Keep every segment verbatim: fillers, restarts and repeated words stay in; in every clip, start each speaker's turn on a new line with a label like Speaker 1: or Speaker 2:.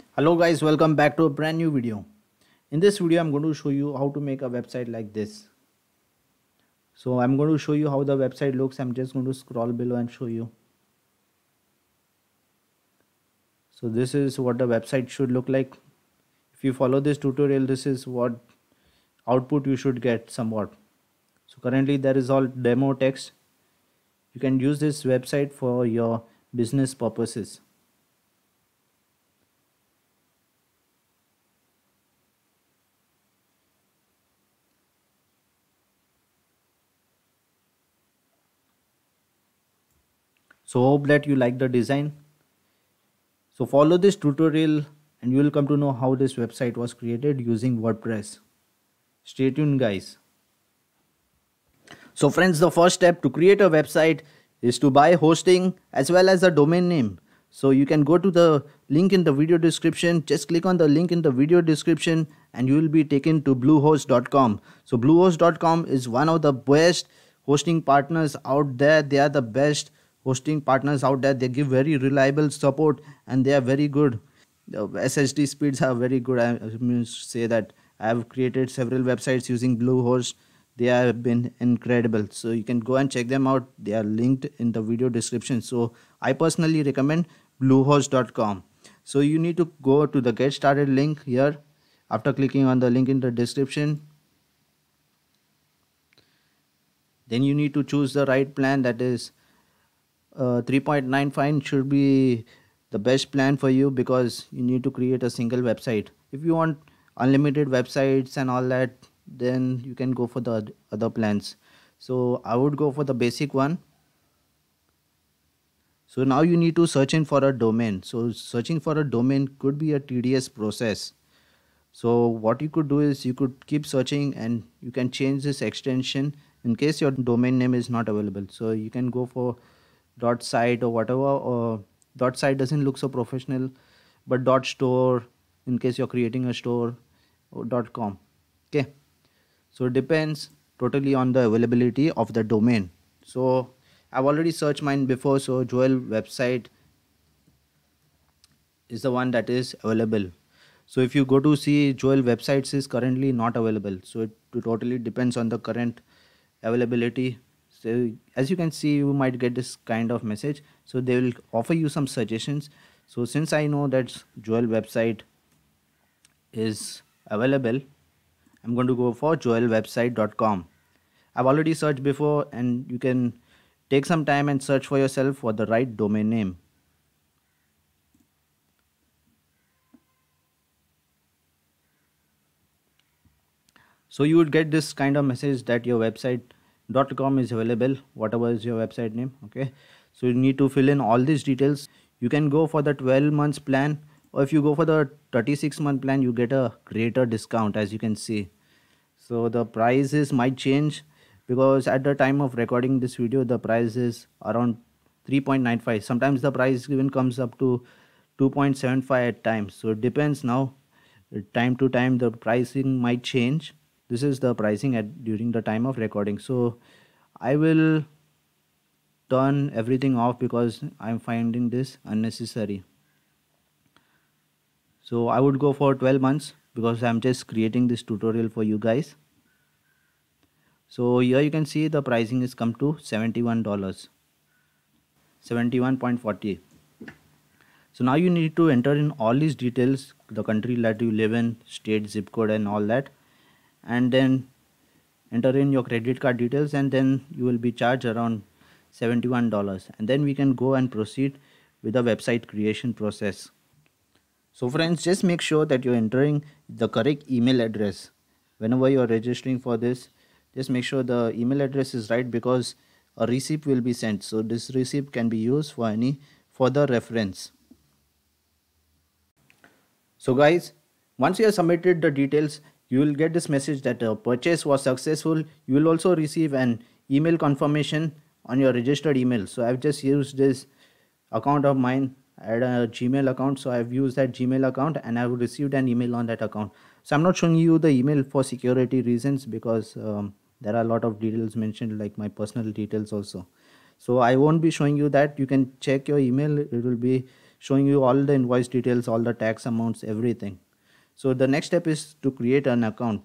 Speaker 1: Hello guys, welcome back to a brand new video. In this video I'm going to show you how to make a website like this. So I'm going to show you how the website looks. I'm just going to scroll below and show you. So this is what the website should look like. If you follow this tutorial, this is what output you should get somewhat. So currently there is all demo text. You can use this website for your business purposes. So hope that you like the design. So follow this tutorial and you will come to know how this website was created using WordPress. Stay tuned guys. So friends, the first step to create a website is to buy hosting as well as a domain name. So you can go to the link in the video description. Just click on the link in the video description and you will be taken to bluehost dot com. So bluehost dot com is one of the best hosting partners out there. They are the best hosting partners out there. They give very reliable support and they are very good. The S S D speeds are very good. I must say that I have created several websites using Bluehost. They have been incredible. So you can go and check them out. They are linked in the video description. So I personally recommend bluehost dot com. So you need to go to the get started link here. After clicking on the link in the description, then you need to choose the right plan. That is uh, three point nine five should be the best plan for you because you need to create a single website. If you want unlimited websites and all that, then you can go for the other plans. So I would go for the basic one. So now you need to search in for a domain. So searching for a domain could be a tedious process. So what you could do is you could keep searching and you can change this extension in case your domain name is not available. So you can go for dot site or whatever, or dot site doesn't look so professional, but dot store in case you're creating a store, or dot com. Okay, so it depends totally on the availability of the domain. So I've already searched mine before, so Joel website is the one that is available. So if you go to see, Joel websites is currently not available, so it totally depends on the current availability. So as you can see, you might get this kind of message. So they will offer you some suggestions. So since I know that Joel website is available, I'm going to go for joel website dot com. I've already searched before and you can take some time and search for yourself for the right domain name. So you would get this kind of message that your website dot com is available, whatever is your website name. Okay, so you need to fill in all these details. You can go for the twelve months plan, or if you go for the thirty-six month plan, you get a greater discount, as you can see. So the prices might change because at the time of recording this video, the price is around three point nine five. Sometimes the price even comes up to two point seven five at times. So it depends now. Time to time the pricing might change. This is the pricing at during the time of recording. So I will turn everything off because I'm finding this unnecessary. So I would go for twelve months because I'm just creating this tutorial for you guys. So here you can see the pricing is come to seventy-one dollars, seventy-one point four zero. So now you need to enter in all these details, the country that you live in, state, zip code and all that, and then enter in your credit card details, and then you will be charged around seventy-one dollars, and then we can go and proceed with the website creation process. So friends, just make sure that you're entering the correct email address whenever you're registering for this. Just make sure the email address is right because a receipt will be sent. So this receipt can be used for any further reference. So guys, once you have submitted the details, you will get this message that the purchase was successful. You will also receive an email confirmation on your registered email. So I've just used this account of mine. I had a Gmail account, so I've used that Gmail account and I've received an email on that account. So I'm not showing you the email for security reasons because um, there are a lot of details mentioned, like my personal details also. So I won't be showing you that. You can check your email. It will be showing you all the invoice details, all the tax amounts, everything. So the next step is to create an account.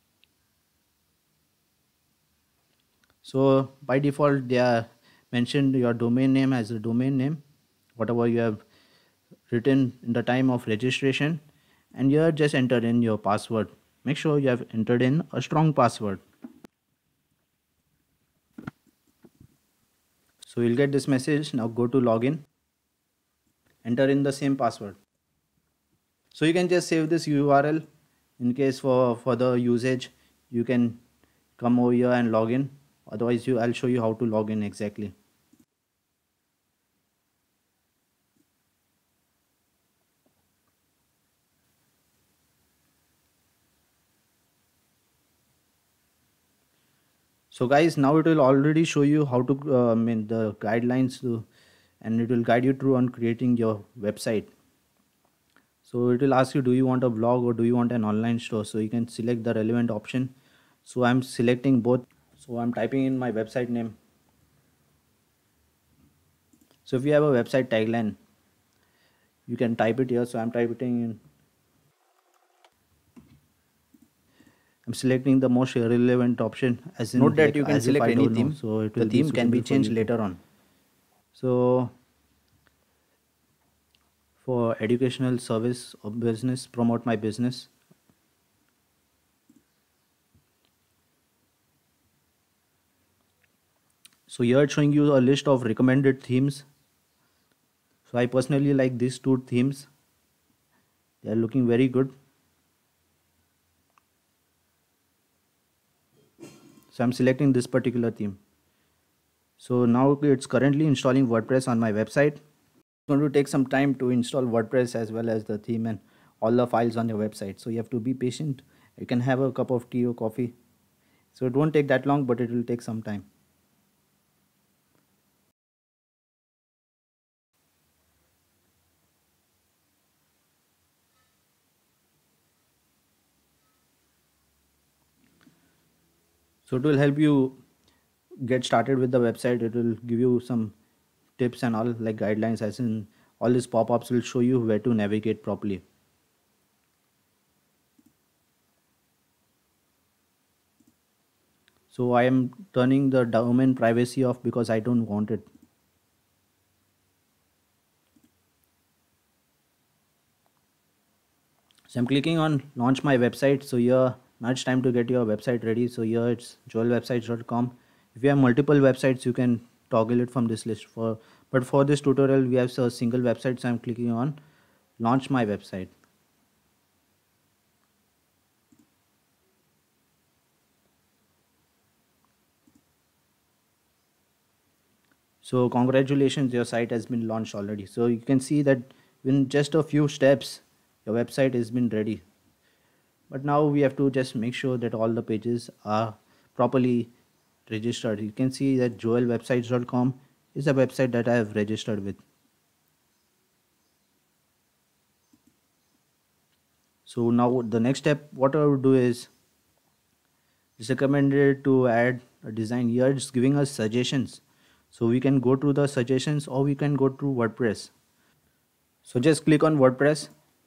Speaker 1: So by default they are mentioned your domain name as a domain name, whatever you have written in the time of registration, and here just enter in your password. Make sure you have entered in a strong password. So you'll get this message. Now go to login, enter in the same password. So you can just save this U R L in case for further usage. You can come over here and log in. Otherwise you I'll show you how to log in exactly. So guys, now it will already show you how to uh, I mean the guidelines to, and it will guide you through on creating your website. So it will ask you, do you want a blog or do you want an online store? So you can select the relevant option. So I'm selecting both. So I'm typing in my website name. So if you have a website tagline, you can type it here. So I'm typing in, I'm selecting the most relevant option, as in
Speaker 2: Note that
Speaker 1: like,
Speaker 2: you can
Speaker 1: as if
Speaker 2: select
Speaker 1: I
Speaker 2: any
Speaker 1: don't know.
Speaker 2: theme.
Speaker 1: So it
Speaker 2: The
Speaker 1: will be
Speaker 2: theme can be
Speaker 1: suitable for
Speaker 2: changed
Speaker 1: you.
Speaker 2: later on.
Speaker 1: So for educational service or business, promote my business. So here it's showing you a list of recommended themes. So I personally like these two themes. They are looking very good. So I'm selecting this particular theme. So now it's currently installing WordPress on my website. It's going to take some time to install WordPress as well as the theme and all the files on your website. So you have to be patient. You can have a cup of tea or coffee. So it won't take that long, but it will take some time. So it will help you get started with the website. It will give you some tips and all, like guidelines, as in all these pop-ups will show you where to navigate properly. So I am turning the domain privacy off because I don't want it. So I'm clicking on launch my website. So here now it's time to get your website ready. So here it's joel websites dot com. If you have multiple websites, you can toggle it from this list. For but for this tutorial we have a single website, so I'm clicking on launch my website. So congratulations, your site has been launched already. So you can see that in just a few steps your website has been ready. But now we have to just make sure that all the pages are properly registered. You can see that joel websites dot com is a website that I have registered with. So now the next step, what I would do is, it's recommended to add a design. Here it's giving us suggestions. So we can go to the suggestions or we can go to WordPress. So just click on WordPress.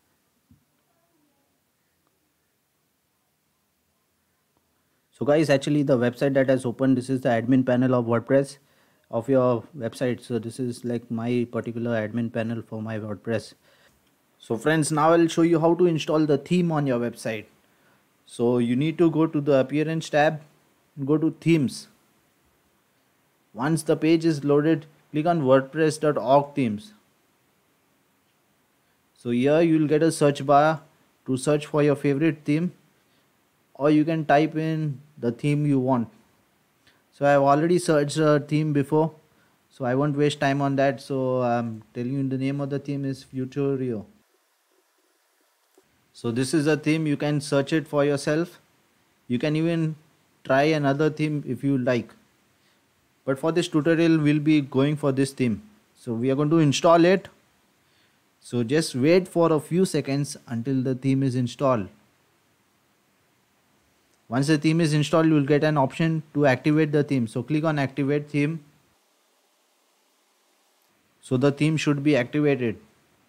Speaker 1: So guys, actually the website that has opened, this is the admin panel of WordPress of your website. So this is like my particular admin panel for my WordPress. So friends, now I'll show you how to install the theme on your website. So you need to go to the appearance tab, go to themes. Once the page is loaded, click on wordpress dot org themes. So here you will get a search bar to search for your favorite theme, or you can type in the theme you want. So I have already searched a theme before, so I won't waste time on that. So I'm telling you the name of the theme is Futurio. So this is a theme, you can search it for yourself. You can even try another theme if you like. But for this tutorial, we'll be going for this theme. So we are going to install it. So just wait for a few seconds until the theme is installed. Once the theme is installed, you will get an option to activate the theme. So click on activate theme. So the theme should be activated.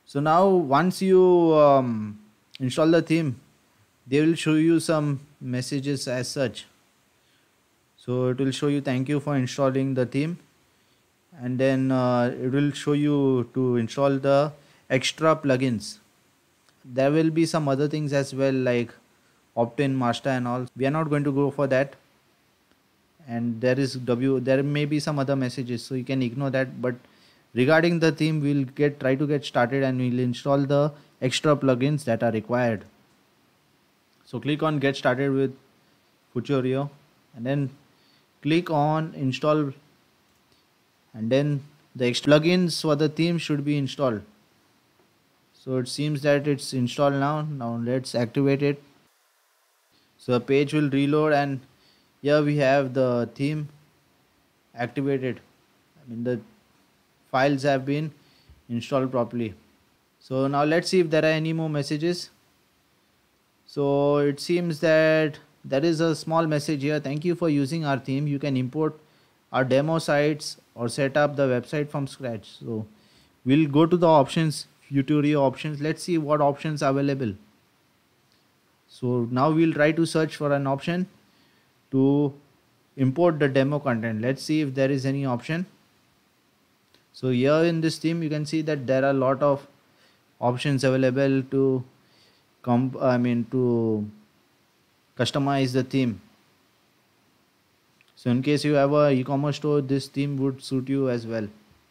Speaker 1: So now once you um, install the theme, they will show you some messages as such. So it will show you thank you for installing the theme, and then uh, it will show you to install the extra plugins. There will be some other things as well, like opt-in, master and all. We are not going to go for that. And there is w there may be some other messages, so you can ignore that. But regarding the theme, we'll get try to get started and we'll install the extra plugins that are required. So click on get started with Futurio, and then click on install, and then the extra plugins for the theme should be installed. So it seems that it's installed now. Now let's activate it. So the page will reload, and here we have the theme activated. I mean, the files have been installed properly. So now let's see if there are any more messages. So it seems that there is a small message here. Thank you for using our theme. You can import our demo sites or set up the website from scratch. So we'll go to the options, Futurio options. Let's see what options are available. So now we'll try to search for an option to import the demo content. Let's see if there is any option. So here in this theme, you can see that there are a lot of options available to come. I mean to customize the theme. So in case you have a e-commerce store, this theme would suit you as well.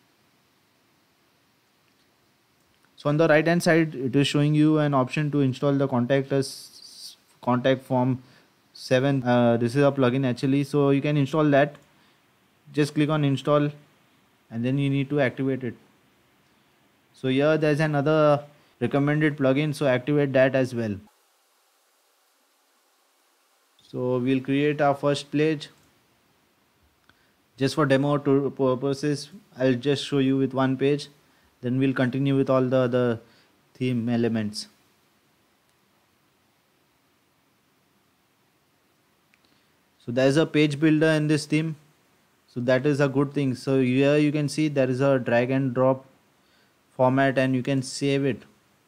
Speaker 1: So on the right hand side, it is showing you an option to install the contact us contact form seven. Uh, this is a plugin actually, so you can install that. Just click on install, and then you need to activate it. So here there's another recommended plugin, so activate that as well. So we'll create our first page. Just for demo to purposes, I'll just show you with one page, then we'll continue with all the other theme elements. So there's a page builder in this theme, so that is a good thing. So here you can see there is a drag and drop format, and you can save it.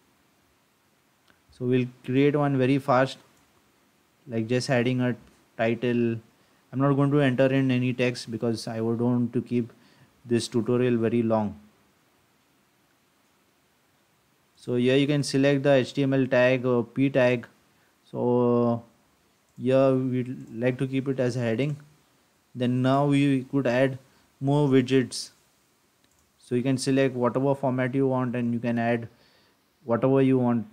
Speaker 1: So we'll create one very fast, like just adding a title. I'm not going to enter in any text because I would want to keep this tutorial very long. So here you can select the H T M L tag or P tag. So here we'd like to keep it as a heading. Then now we could add more widgets. So you can select whatever format you want, and you can add whatever you want.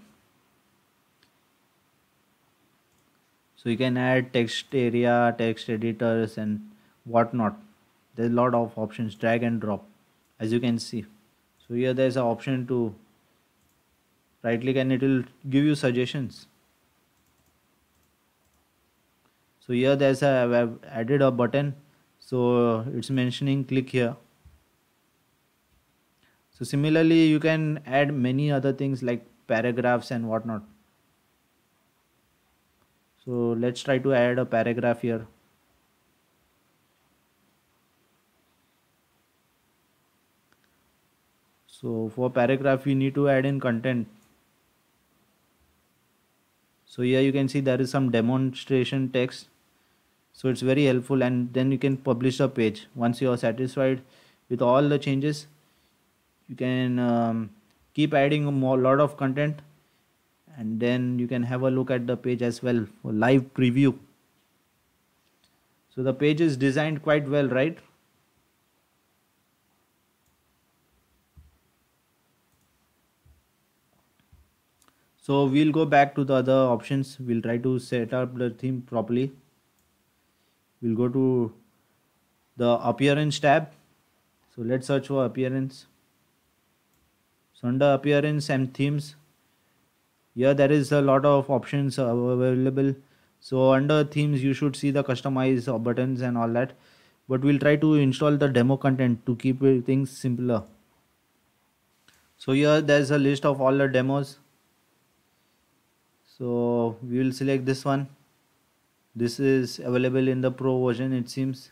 Speaker 1: So you can add text area, text editors and whatnot. There's a lot of options, drag and drop, as you can see. So here there's an option to right click and it will give you suggestions. So here there's a, I've added a button. So it's mentioning click here. So similarly, you can add many other things like paragraphs and whatnot. So let's try to add a paragraph here. So for paragraph, we need to add in content. So here you can see there is some demonstration text. So it's very helpful, and then you can publish a page. Once you are satisfied with all the changes, you can um, keep adding a more lot of content, and then you can have a look at the page as well for live preview. So the page is designed quite well, right? So we'll go back to the other options. We'll try to set up the theme properly. We'll go to the appearance tab. So let's search for appearance. So under appearance and themes, here there is a lot of options available. So under themes, you should see the customize buttons and all that. But we'll try to install the demo content to keep things simpler. So here there's a list of all the demos. So we will select this one. This is available in the pro version, it seems.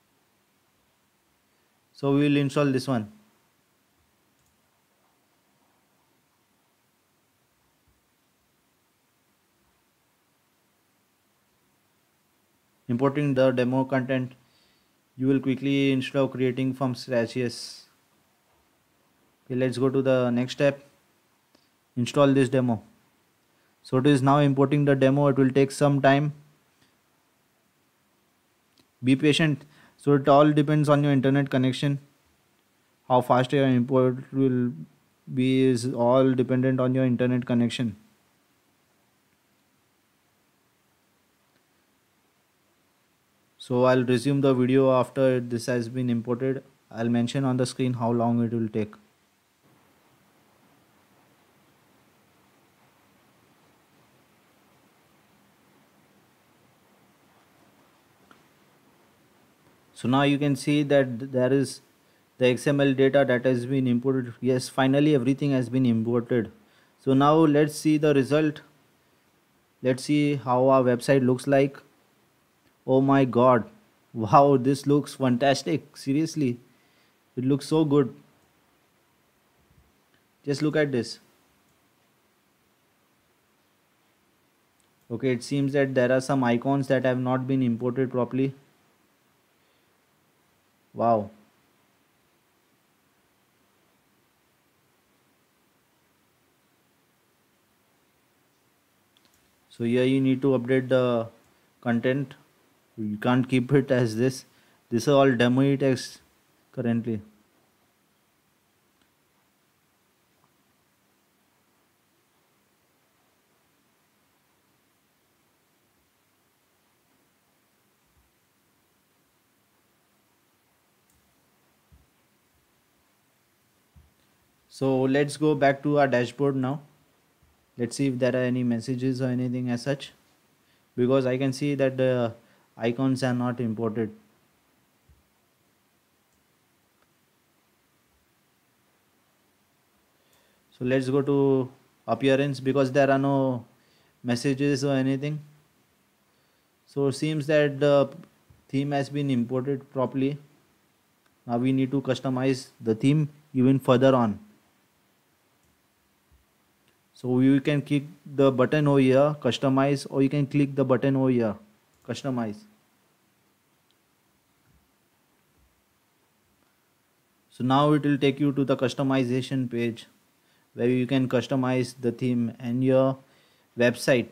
Speaker 1: So we will install this one. importing the demo content, you will quickly instead of creating from scratch. Yes. Okay, let's go to the next step. Install this demo. So it is now importing the demo. It will take some time. Be patient. So it all depends on your internet connection. How fast your import will be is all dependent on your internet connection. So I'll resume the video after this has been imported. I'll mention on the screen how long it will take. So now you can see that there is the X M L data that has been imported. Yes, finally everything has been imported. So now let's see the result. Let's see how our website looks like. Oh my god. Wow, this looks fantastic. Seriously. It looks so good. Just look at this. Okay, it seems that there are some icons that have not been imported properly. Wow. So here you need to update the content. You can't keep it as this. This is all demo text currently. So let's go back to our dashboard now. Let's see if there are any messages or anything as such, because I can see that the icons are not imported. So let's go to appearance, because there are no messages or anything. So it seems that the theme has been imported properly. Now we need to customize the theme even further on. So you can click the button over here, customize, or you can click the button over here, customize. So now it will take you to the customization page where you can customize the theme and your website.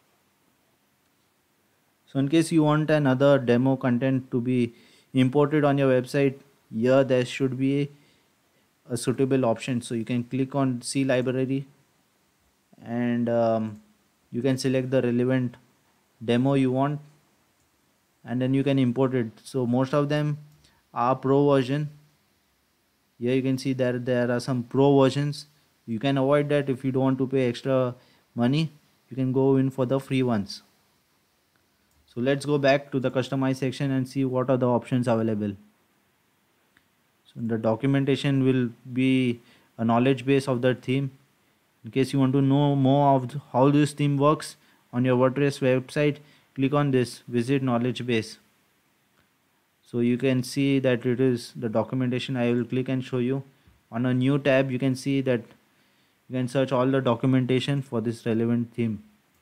Speaker 1: So in case you want another demo content to be imported on your website, here there should be a suitable option. So you can click on C library, and um, you can select the relevant demo you want, and then you can import it. So most of them are pro version. Here you can see that there are some pro versions. You can avoid that if you don't want to pay extra money. You can go in for the free ones. So let's go back to the customize section and see what are the options available. So the documentation will be a knowledge base of the theme. In case you want to know more of how this theme works on your WordPress website, click on this visit knowledge base. So you can see that it is the documentation. I will click and show you. On a new tab, you can see that you can search all the documentation for this relevant theme.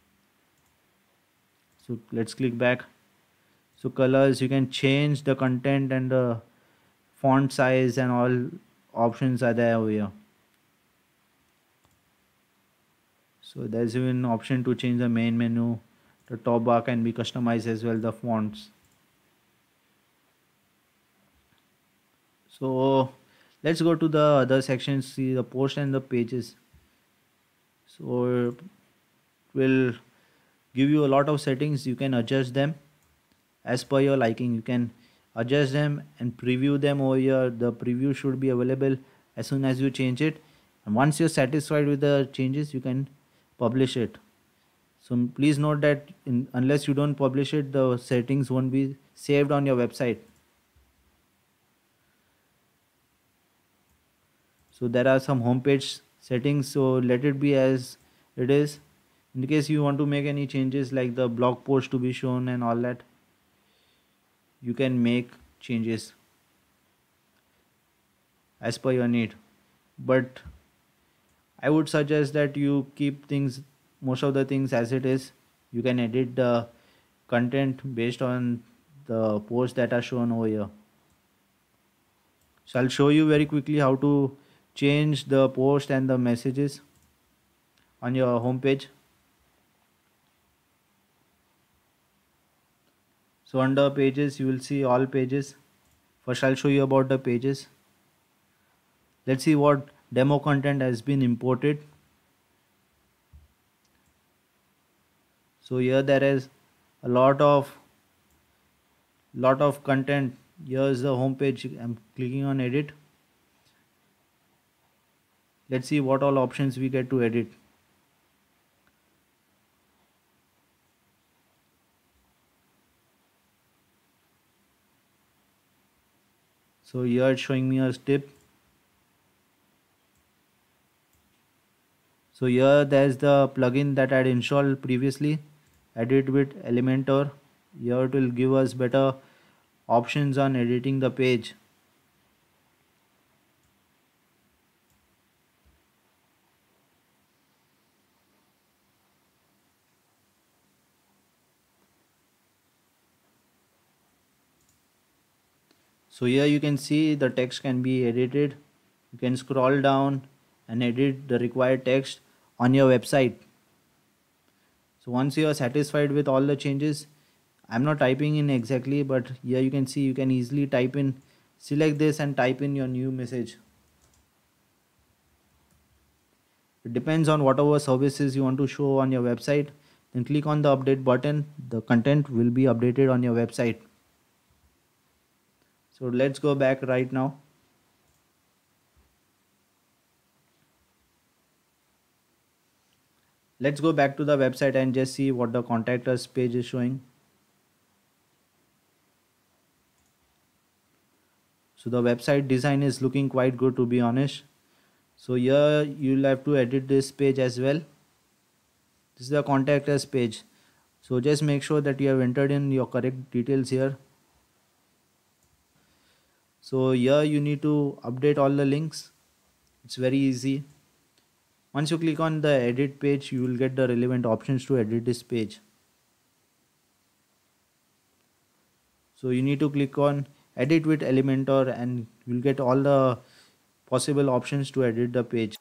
Speaker 1: So let's click back. So colors, you can change the content and the font size, and all options are there over here. So there's even an option to change the main menu. The top bar can be customized as well, the fonts. So let's go to the other sections, see the post and the pages. So it will give you a lot of settings. You can adjust them as per your liking. You can adjust them and preview them over here. The preview should be available as soon as you change it, and once you're satisfied with the changes, you can publish it. So please note that in, unless you don't publish it, the settings won't be saved on your website. So there are some homepage settings, so let it be as it is. In case you want to make any changes like the blog post to be shown and all that, you can make changes as per your need. But I would suggest that you keep things, most of the things as it is. You can edit the content based on the posts that are shown over here. So I'll show you very quickly how to change the post and the messages on your home page. So under pages you will see all pages. First I'll show you about the pages. Let's see what demo content has been imported. So here there is a lot of lot of content. Here's the home page. I'm clicking on edit. Let's see what all options we get to edit. So here it's showing me a tip. So here there's the plugin that I had installed previously, edit with Elementor. Here it will give us better options on editing the page. So here you can see the text can be edited. You can scroll down and edit the required text on your website. So once you are satisfied with all the changes, I'm not typing in exactly, but here you can see you can easily type in, select this and type in your new message. It depends on whatever services you want to show on your website. Then click on the update button. The content will be updated on your website. So let's go back right now. Let's go back to the website and just see what the contact us page is showing. So the website design is looking quite good, to be honest. So here you'll have to edit this page as well. This is the contact us page. So just make sure that you have entered in your correct details here. So here you need to update all the links. It's very easy. Once you click on the edit page, you will get the relevant options to edit this page. So you need to click on edit with Elementor and you'll get all the possible options to edit the page.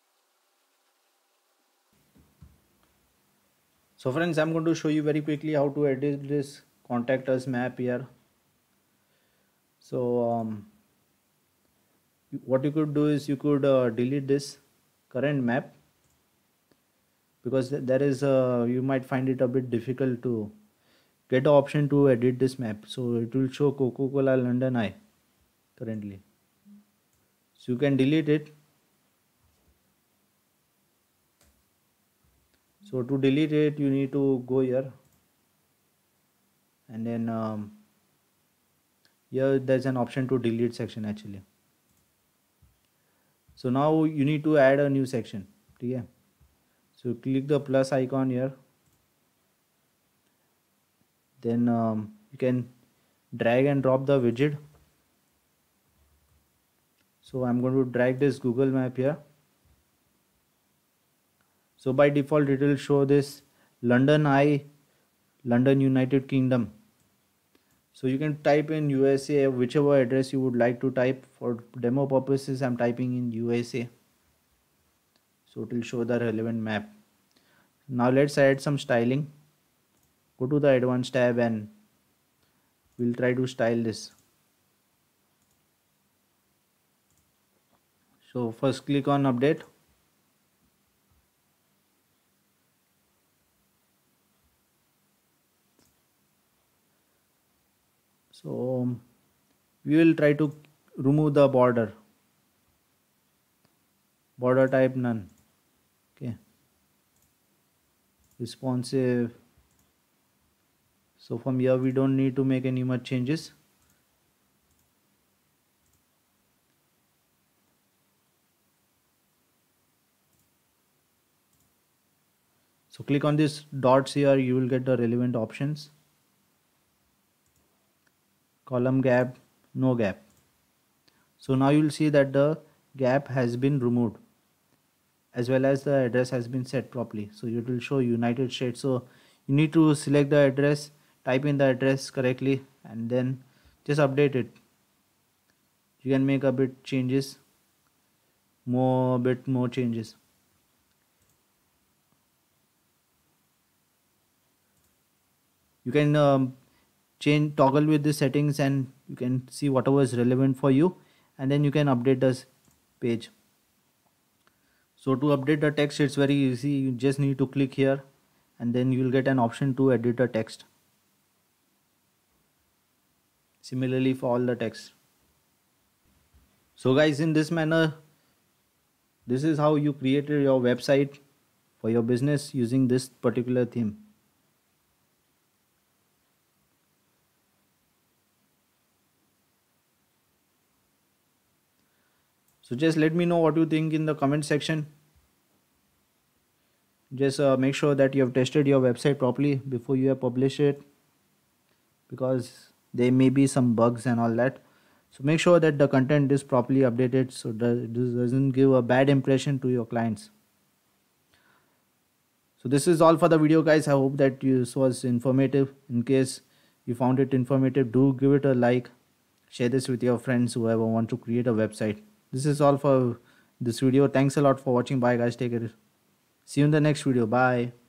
Speaker 1: So friends, I'm going to show you very quickly how to edit this contact us map here. So um, what you could do is you could uh, delete this current map, because there is a, you might find it a bit difficult to get the option to edit this map. So it will show Coca-Cola London Eye currently. So you can delete it. So to delete it, you need to go here and then um, here there's an option to delete section actually. So now you need to add a new section. Okay. So click the plus icon here. Then um, you can drag and drop the widget. So I'm going to drag this Google map here. So by default it will show this London Eye, London, United Kingdom. So you can type in U S A, whichever address you would like to type. For demo purposes, I'm typing in U S A. So it will show the relevant map. Now let's add some styling. Go to the advanced tab and we'll try to style this. So first click on update. So we will try to remove the border. Border type none. Okay. Responsive. So from here we don't need to make any much changes. So click on these dots here, you will get the relevant options. Column gap, no gap. So now you will see that the gap has been removed, as well as the address has been set properly. So it will show United States. So you need to select the address type in the address correctly and then just update it. You can make a bit changes, more bit more changes. You can um, change toggle with the settings and you can see whatever is relevant for you, and then you can update this page. So to update the text, it's very easy. You just need to click here and then you will get an option to edit the text. Similarly for all the text. So guys, in this manner, this is how you created your website for your business using this particular theme. So just let me know what you think in the comment section. Just uh, make sure that you have tested your website properly before you have published it, because there may be some bugs and all that. So make sure that the content is properly updated so that this doesn't give a bad impression to your clients. So this is all for the video, guys. I hope that this was informative. In case you found it informative, do give it a like. Share this with your friends who ever want to create a website. This is all for this video. Thanks a lot for watching. Bye guys. Take care. See you in the next video. Bye.